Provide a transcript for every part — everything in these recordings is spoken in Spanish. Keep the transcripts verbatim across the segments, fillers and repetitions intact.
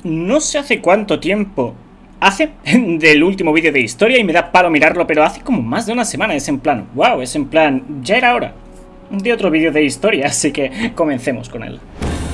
no sé hace cuánto tiempo hace del último vídeo de historia y me da palo mirarlo, pero hace como más de una semana. Es en plan, wow, es en plan, ya era hora de otro vídeo de historia, así que comencemos con él.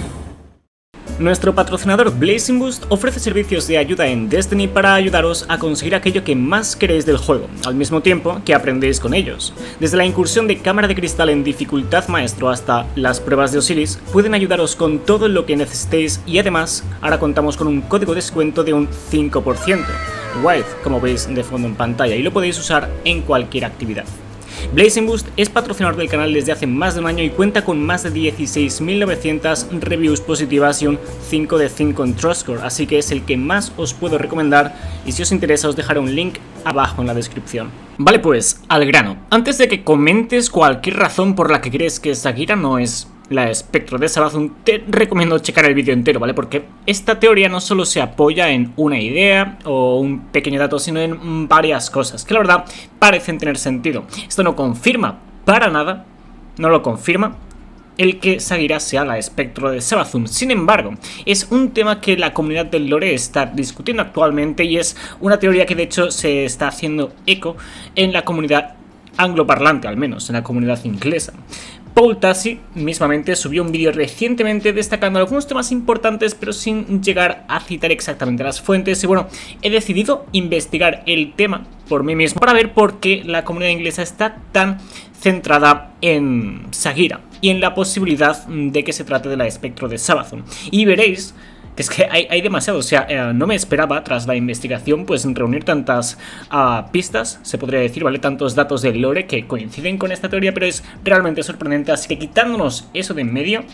Nuestro patrocinador Blazing Boost ofrece servicios de ayuda en Destiny para ayudaros a conseguir aquello que más queréis del juego, al mismo tiempo que aprendéis con ellos. Desde la incursión de cámara de cristal en dificultad maestro hasta las pruebas de Osiris, pueden ayudaros con todo lo que necesitéis y además ahora contamos con un código de descuento de un cinco por ciento, Wild, como veis de fondo en pantalla, y lo podéis usar en cualquier actividad. Blazing Boost es patrocinador del canal desde hace más de un año y cuenta con más de dieciséis mil novecientas reviews positivas y un cinco de cinco en TrustScore, así que es el que más os puedo recomendar y si os interesa os dejaré un link abajo en la descripción. Vale, pues al grano. Antes de que comentes cualquier razón por la que crees que Sagira no es la espectro de Savathûn, te recomiendo checar el vídeo entero, ¿vale? Porque esta teoría no solo se apoya en una idea o un pequeño dato, sino en varias cosas que la verdad parecen tener sentido. Esto no confirma para nada, no lo confirma el que Sagira sea la espectro de Savathûn. Sin embargo, es un tema que la comunidad del lore está discutiendo actualmente y es una teoría que de hecho se está haciendo eco en la comunidad angloparlante, al menos en la comunidad inglesa. Paul Tassi mismamente subió un vídeo recientemente destacando algunos temas importantes pero sin llegar a citar exactamente las fuentes y bueno, he decidido investigar el tema por mí mismo para ver por qué la comunidad inglesa está tan centrada en Sagira y en la posibilidad de que se trate de la espectro de Savathûn. Y veréis que es que hay, hay demasiado, o sea, eh, no me esperaba tras la investigación pues reunir tantas uh, pistas, se podría decir, ¿vale? Tantos datos del lore que coinciden con esta teoría, pero es realmente sorprendente, así que quitándonos eso de en medio,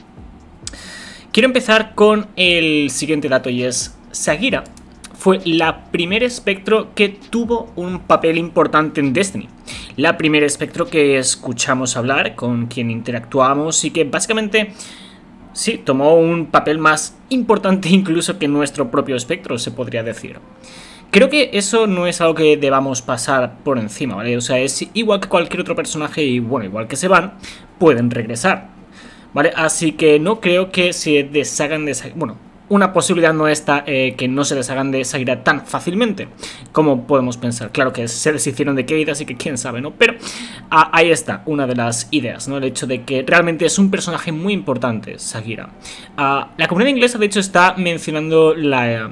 quiero empezar con el siguiente dato y es Sagira fue la primer espectro que tuvo un papel importante en Destiny. La primer espectro que escuchamos hablar, con quien interactuamos y que básicamente sí, tomó un papel más importante incluso que nuestro propio espectro, se podría decir. Creo que eso no es algo que debamos pasar por encima, ¿vale? O sea, es igual que cualquier otro personaje y, bueno, igual que se van, pueden regresar, ¿vale? Así que no creo que se deshagan de... Bueno, una posibilidad no está eh, que no se deshagan de Sagira tan fácilmente como podemos pensar. Claro que se deshicieron de Cayde, así que quién sabe, ¿no? Pero ah, ahí está una de las ideas, ¿no? El hecho de que realmente es un personaje muy importante, Sagira. Ah, la comunidad inglesa, de hecho, está mencionando la... Eh,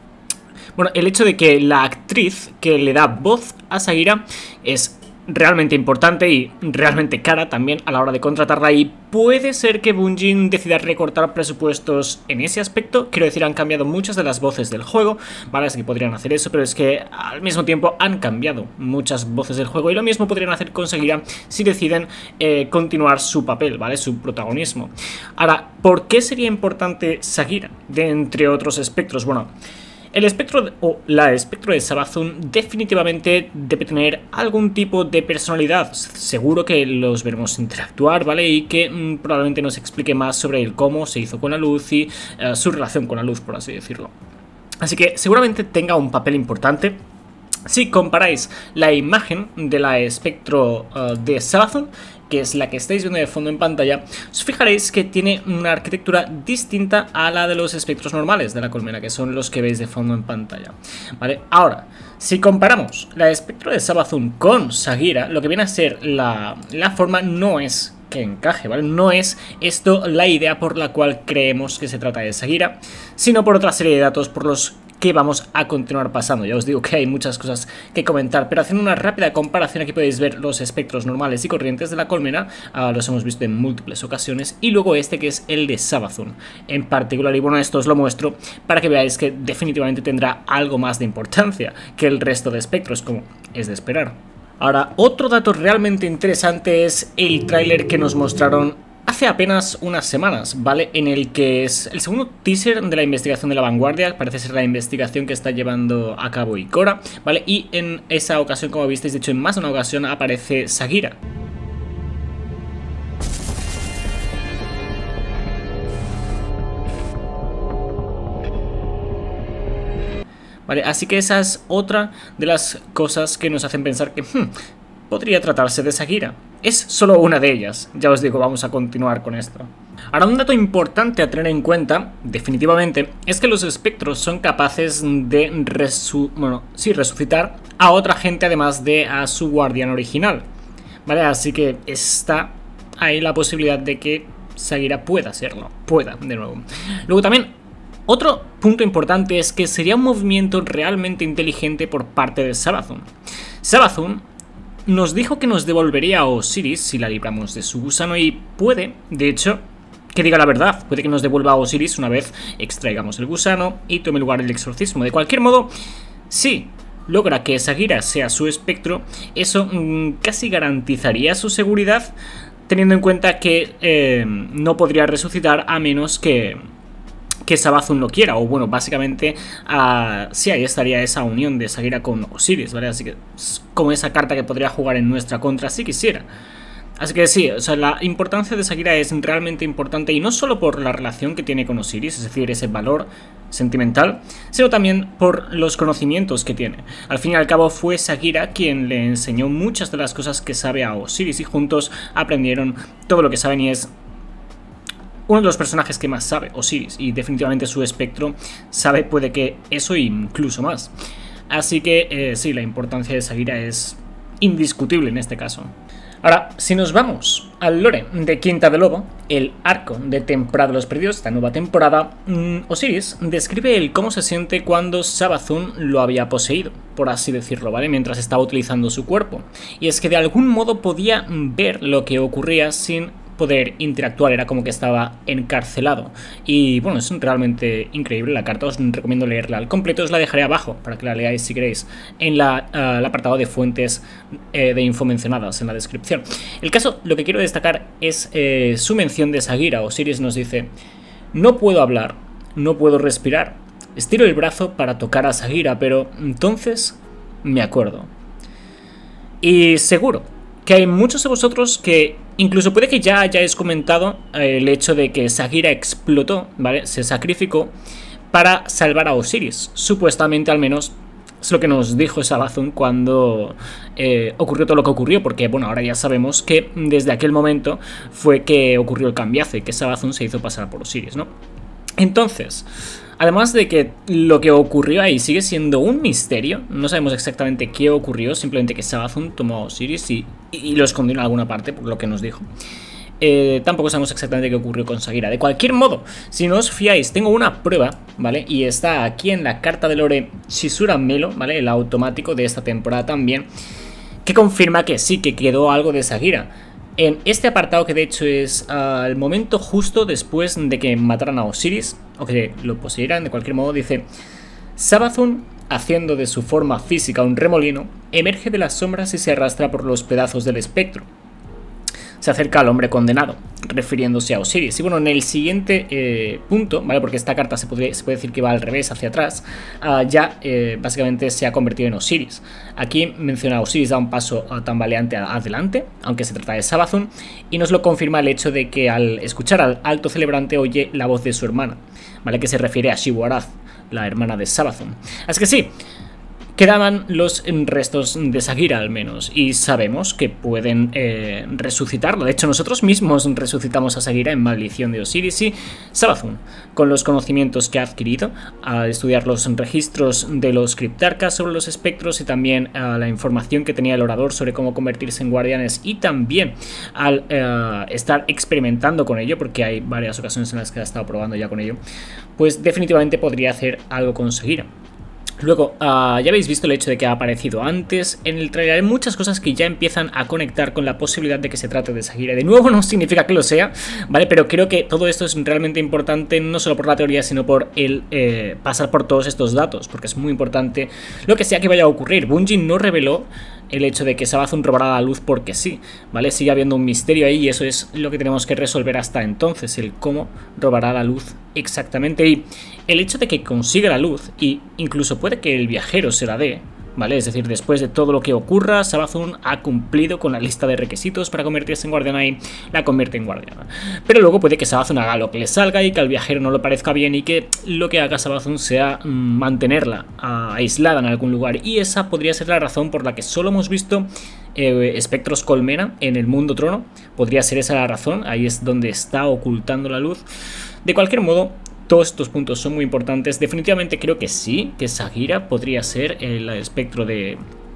bueno, el hecho de que la actriz que le da voz a Sagira es realmente importante y realmente cara también a la hora de contratarla y puede ser que Bungie decida recortar presupuestos en ese aspecto. Quiero decir, han cambiado muchas de las voces del juego, vale, así que podrían hacer eso, pero es que al mismo tiempo han cambiado muchas voces del juego y lo mismo podrían hacer con Sagira si deciden eh, continuar su papel, vale, su protagonismo. Ahora, ¿por qué sería importante Sagira de entre otros espectros? Bueno, el espectro de, o la espectro de Savathûn definitivamente debe tener algún tipo de personalidad. Seguro que los veremos interactuar, ¿vale? Y que mmm, probablemente nos explique más sobre el cómo se hizo con la luz y uh, su relación con la luz, por así decirlo. Así que seguramente tenga un papel importante. Si comparáis la imagen de la espectro uh, de Savathûn, que es la que estáis viendo de fondo en pantalla, os fijaréis que tiene una arquitectura distinta a la de los espectros normales de la colmena, que son los que veis de fondo en pantalla, ¿vale? Ahora, si comparamos la espectro de Savathûn con Sagira, lo que viene a ser la, la forma no es que encaje, ¿vale? No es esto la idea por la cual creemos que se trata de Sagira, sino por otra serie de datos por los que vamos a continuar pasando. Ya os digo que hay muchas cosas que comentar, pero haciendo una rápida comparación aquí podéis ver los espectros normales y corrientes de la colmena, uh, los hemos visto en múltiples ocasiones, y luego este que es el de Savathûn en particular, y bueno, esto os lo muestro para que veáis que definitivamente tendrá algo más de importancia que el resto de espectros, como es de esperar. Ahora, otro dato realmente interesante es el tráiler que nos mostraron hace apenas unas semanas, ¿vale? En el que es el segundo teaser de la investigación de la vanguardia, parece ser la investigación que está llevando a cabo Ikora, ¿vale? Y en esa ocasión, como visteis, de hecho en más de una ocasión aparece Sagira. Vale, así que esa es otra de las cosas que nos hacen pensar que hmm, podría tratarse de Sagira. es solo una de ellas. Ya os digo, vamos a continuar con esto. Ahora, un dato importante a tener en cuenta, definitivamente, es que los espectros son capaces de resu bueno, sí, resucitar a otra gente además de a su guardián original, ¿vale? Así que está ahí la posibilidad de que Sagira pueda serlo, pueda, de nuevo. Luego también, otro punto importante es que sería un movimiento realmente inteligente por parte de Savathûn. Savathûn nos dijo que nos devolvería a Osiris si la libramos de su gusano y puede, de hecho, que diga la verdad, puede que nos devuelva a Osiris una vez extraigamos el gusano y tome lugar el exorcismo. De cualquier modo, si logra que Sagira sea su espectro, eso mmm, casi garantizaría su seguridad, teniendo en cuenta que eh, no podría resucitar a menos que... que Savathûn lo quiera, o bueno, básicamente uh, sí, ahí estaría esa unión de Sagira con Osiris, ¿vale? Así que es como esa carta que podría jugar en nuestra contra si quisiera. Así que sí, o sea, la importancia de Sagira es realmente importante, y no solo por la relación que tiene con Osiris, es decir, ese valor sentimental, sino también por los conocimientos que tiene. Al fin y al cabo fue Sagira quien le enseñó muchas de las cosas que sabe a Osiris, y juntos aprendieron todo lo que saben, y es uno de los personajes que más sabe, Osiris, y definitivamente su espectro sabe, puede que eso e incluso más. Así que eh, sí, la importancia de Sagira es indiscutible en este caso. Ahora, si nos vamos al lore de Quinta del Lobo, el arco de Temporada de los Perdidos, esta nueva temporada, mmm, Osiris describe el cómo se siente cuando Savathûn lo había poseído, por así decirlo, ¿vale? Mientras estaba utilizando su cuerpo. Y es que de algún modo podía ver lo que ocurría sin poder interactuar, era como que estaba encarcelado. Y bueno, es realmente increíble la carta, os recomiendo leerla al completo, os la dejaré abajo para que la leáis si queréis en la, uh, el apartado de fuentes eh, de info mencionadas en la descripción. El caso, lo que quiero destacar es eh, su mención de Sagira. Osiris nos dice: no puedo hablar, no puedo respirar, estiro el brazo para tocar a Sagira, pero entonces me acuerdo. Y seguro que hay muchos de vosotros que incluso puede que ya hayáis comentado eh, el hecho de que Sagira explotó, ¿vale? Se sacrificó para salvar a Osiris. Supuestamente, al menos, es lo que nos dijo Savathûn cuando eh, ocurrió todo lo que ocurrió. Porque, bueno, ahora ya sabemos que desde aquel momento fue que ocurrió el cambiazo y que Savathûn se hizo pasar por Osiris, ¿no? Entonces, además de que lo que ocurrió ahí sigue siendo un misterio, no sabemos exactamente qué ocurrió, simplemente que Savathûn tomó a Osiris y, y lo escondió en alguna parte, por lo que nos dijo. Eh, tampoco sabemos exactamente qué ocurrió con Sagira. De cualquier modo, si no os fiáis, tengo una prueba, ¿vale? Y está aquí en la carta de lore Shizura Melo, ¿vale? El automático de esta temporada también, que confirma que sí, que quedó algo de Sagira. En este apartado, que de hecho es uh, el momento justo después de que mataran a Osiris, o que lo poseyeran, de cualquier modo, dice: Savathûn, haciendo de su forma física un remolino, emerge de las sombras y se arrastra por los pedazos del espectro. Se acerca al hombre condenado, refiriéndose a Osiris. Y bueno, en el siguiente eh, punto, ¿vale? Porque esta carta se puede, se puede decir que va al revés, hacia atrás, uh, ya eh, básicamente se ha convertido en Osiris. Aquí menciona a Osiris, da un paso uh, tambaleante adelante, aunque se trata de Savathûn, y nos lo confirma el hecho de que al escuchar al alto celebrante oye la voz de su hermana, ¿vale? Que se refiere a Xivu-Arath, la hermana de Savathûn. Así que sí, quedaban los restos de Sagira al menos, y sabemos que pueden eh, resucitarlo. De hecho, nosotros mismos resucitamos a Sagira en Maldición de Osiris, y Savathûn, con los conocimientos que ha adquirido al estudiar los registros de los criptarcas sobre los espectros, y también uh, la información que tenía el orador sobre cómo convertirse en guardianes, y también al uh, estar experimentando con ello, porque hay varias ocasiones en las que ha estado probando ya con ello, pues definitivamente podría hacer algo con Sagira. Luego, uh, ya habéis visto el hecho de que ha aparecido antes en el trailer. Hay muchas cosas que ya empiezan a conectar con la posibilidad de que se trate de Sagira. De nuevo, no significa que lo sea, ¿vale? Pero creo que todo esto es realmente importante, no solo por la teoría, sino por el eh, pasar por todos estos datos, porque es muy importante lo que sea que vaya a ocurrir. Bungie no reveló el hecho de que Savathûn robará la luz porque sí, ¿vale? Sigue habiendo un misterio ahí, y eso es lo que tenemos que resolver hasta entonces, el cómo robará la luz exactamente. Y el hecho de que consiga la luz, y incluso puede que el viajero se la dé, ¿vale? Es decir, después de todo lo que ocurra, Savathûn ha cumplido con la lista de requisitos para convertirse en guardiana y la convierte en guardiana. Pero luego puede que Savathûn haga lo que le salga y que al viajero no le parezca bien y que lo que haga Savathûn sea mmm, mantenerla uh, aislada en algún lugar. Y esa podría ser la razón por la que solo hemos visto eh, espectros colmena en el mundo trono. Podría ser esa la razón, ahí es donde está ocultando la luz. De cualquier modo, todos estos puntos son muy importantes. Definitivamente creo que sí, que Sagira podría ser el espectro de,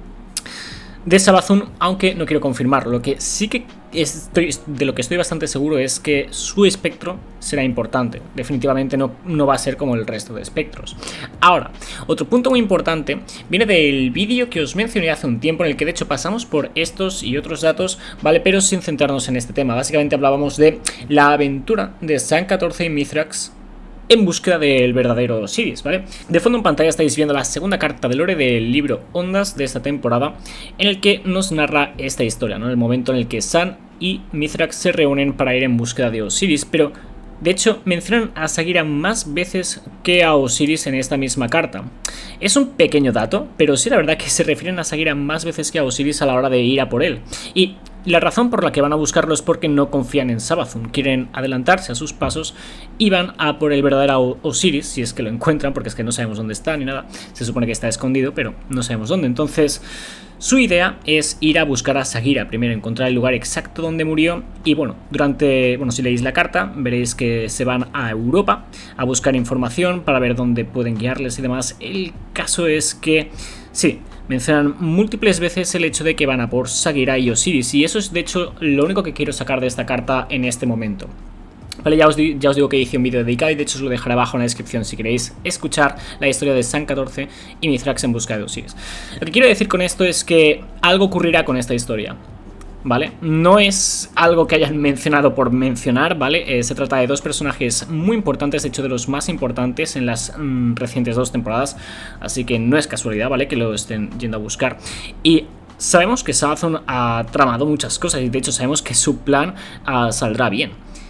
de Savathûn, aunque no quiero confirmarlo. Lo que sí que estoy, de lo que estoy bastante seguro es que su espectro será importante. Definitivamente no, no va a ser como el resto de espectros. Ahora, otro punto muy importante viene del vídeo que os mencioné hace un tiempo, en el que de hecho pasamos por estos y otros datos, ¿vale? Pero sin centrarnos en este tema. Básicamente hablábamos de la aventura de San catorce y Mithrax en búsqueda del verdadero Osiris, ¿vale? De fondo en pantalla estáis viendo la segunda carta de lore del libro Ondas de esta temporada, en el que nos narra esta historia, ¿no? El momento en el que San y Mithrax se reúnen para ir en búsqueda de Osiris, pero de hecho mencionan a Sagira más veces que a Osiris en esta misma carta. Es un pequeño dato, pero sí la verdad que se refieren a Sagira más veces que a Osiris a la hora de ir a por él. Y la razón por la que van a buscarlo es porque no confían en Savathûn, quieren adelantarse a sus pasos y van a por el verdadero Osiris, si es que lo encuentran, porque es que no sabemos dónde está ni nada. Se supone que está escondido, pero no sabemos dónde. Entonces, su idea es ir a buscar a Sagira, primero encontrar el lugar exacto donde murió. Y bueno, durante, bueno, si leéis la carta, veréis que se van a Europa a buscar información para ver dónde pueden guiarles y demás. El caso es que, sí, mencionan múltiples veces el hecho de que van a por Sagira y Osiris, y eso es de hecho lo único que quiero sacar de esta carta en este momento. Vale, ya os, ya os digo que hice un vídeo dedicado y de hecho os lo dejaré abajo en la descripción si queréis escuchar la historia de San catorce y Mithrax en busca de Osiris. Lo que quiero decir con esto es que algo ocurrirá con esta historia, ¿vale? No es algo que hayan mencionado por mencionar, ¿vale? Eh, se trata de dos personajes muy importantes, de hecho de los más importantes en las mmm, recientes dos temporadas, así que no es casualidad, ¿vale? Que lo estén yendo a buscar. Y sabemos que Savathûn ha tramado muchas cosas y de hecho sabemos que su plan uh, saldrá bien.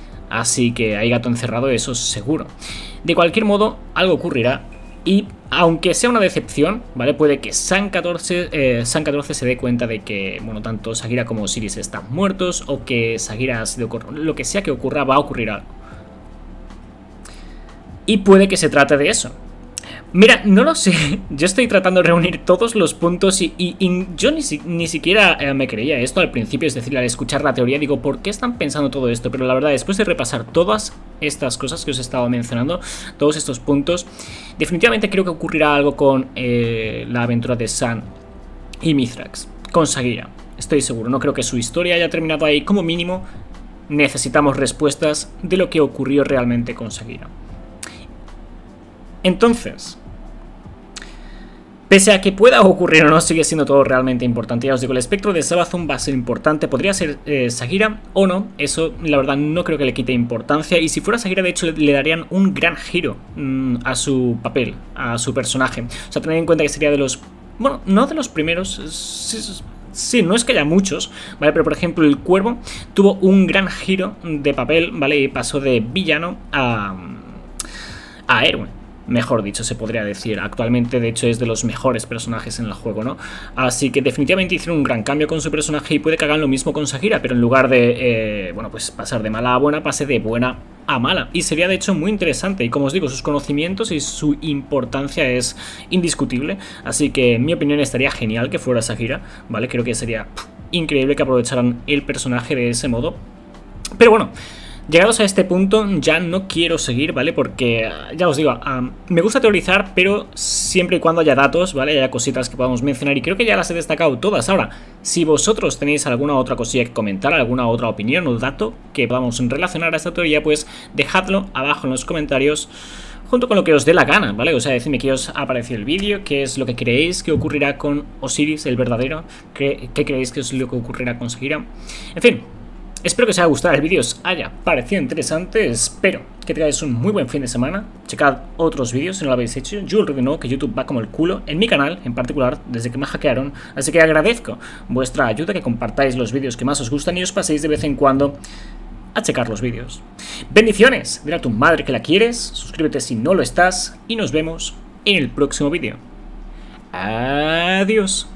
Así que hay gato encerrado, eso es seguro. De cualquier modo, algo ocurrirá. Y aunque sea una decepción, ¿vale? Puede que San catorce, eh, San catorce se dé cuenta de que, bueno, tanto Sagira como Osiris están muertos, o que Sagira ha sido... Lo que sea que ocurra, va a ocurrir algo. Y puede que se trate de eso. Mira, no lo sé, yo estoy tratando de reunir todos los puntos y, y, y yo ni, si, ni siquiera eh, me creía esto al principio, es decir, al escuchar la teoría digo, ¿por qué están pensando todo esto? Pero la verdad, después de repasar todas estas cosas que os he estado mencionando, todos estos puntos, definitivamente creo que ocurrirá algo con eh, la aventura de San y Mithrax, con Sagira, estoy seguro, no creo que su historia haya terminado ahí, como mínimo necesitamos respuestas de lo que ocurrió realmente con Sagira. Entonces, pese a que pueda ocurrir o no, sigue siendo todo realmente importante. Ya os digo, el espectro de Savathûn va a ser importante. Podría ser eh, Sagira o no. Eso, la verdad, no creo que le quite importancia. Y si fuera Sagira, de hecho, le, le darían un gran giro mmm, a su papel, a su personaje. O sea, tened en cuenta que sería de los... Bueno, no de los primeros... Sí, sí, no es que haya muchos, ¿vale? Pero, por ejemplo, el Cuervo tuvo un gran giro de papel, ¿vale? Y pasó de villano a... a héroe. Mejor dicho, se podría decir. Actualmente, de hecho, es de los mejores personajes en el juego, ¿no? Así que definitivamente hicieron un gran cambio con su personaje y puede que hagan lo mismo con Sagira, pero en lugar de, eh, bueno, pues pasar de mala a buena, pase de buena a mala. Y sería, de hecho, muy interesante. Y como os digo, sus conocimientos y su importancia es indiscutible. Así que, en mi opinión, estaría genial que fuera Sagira, ¿vale? Creo que sería pff, increíble que aprovecharan el personaje de ese modo. Pero bueno... Llegados a este punto ya no quiero seguir, ¿vale? Porque, ya os digo, um, me gusta teorizar, pero siempre y cuando haya datos, ¿vale? Haya cositas que podamos mencionar y creo que ya las he destacado todas. Ahora, si vosotros tenéis alguna otra cosilla que comentar, alguna otra opinión o dato que podamos relacionar a esta teoría, pues dejadlo abajo en los comentarios junto con lo que os dé la gana, ¿vale? O sea, decidme qué os ha parecido el vídeo, qué es lo que creéis que ocurrirá con Osiris, el verdadero, qué, qué creéis que es lo que ocurrirá con Sagira. En fin. Espero que os haya gustado el vídeo, os haya parecido interesante, espero que tengáis un muy buen fin de semana. Checad otros vídeos si no lo habéis hecho. Yo already know que YouTube va como el culo, en mi canal en particular, desde que me hackearon. Así que agradezco vuestra ayuda, que compartáis los vídeos que más os gustan y os paséis de vez en cuando a checar los vídeos. Bendiciones, dile a tu madre que la quieres, suscríbete si no lo estás y nos vemos en el próximo vídeo. Adiós. Adiós.